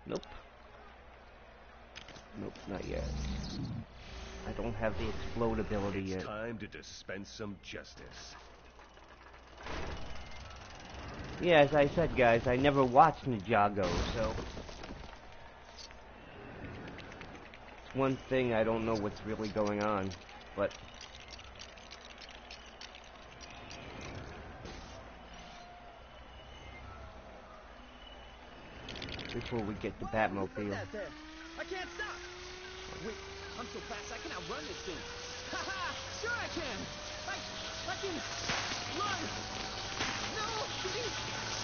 Nope. Nope, not yet. I don't have the explode ability yet. It's time to dispense some justice. Yeah, as I said, guys, I never watched Ninjago, so it's one thing I don't know what's really going on, but before we get to Batmobile. I can't stop. Wait, I'm so fast I can outrun this thing. Haha, sure I can. I can run. No, please,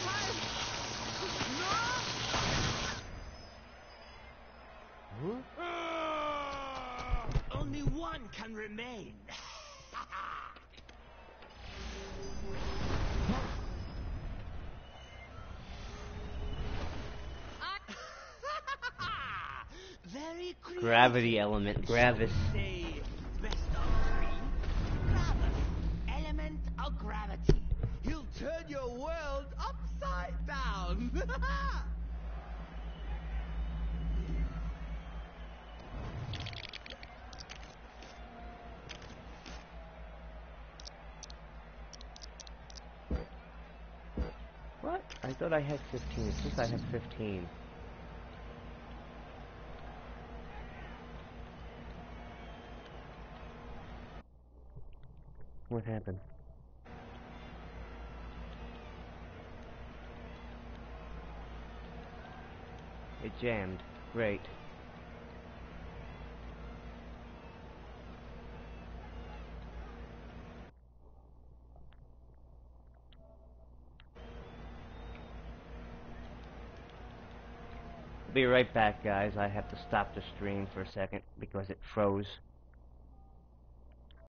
no. Only one can remain. Very Gravity element, Gravis. Say best on screen. Gravis, element of gravity. He'll turn your world upside down. What? I thought I had 15. It says I have 15. What happened? It jammed. Great. Be right back, guys. I have to stop the stream for a second because it froze.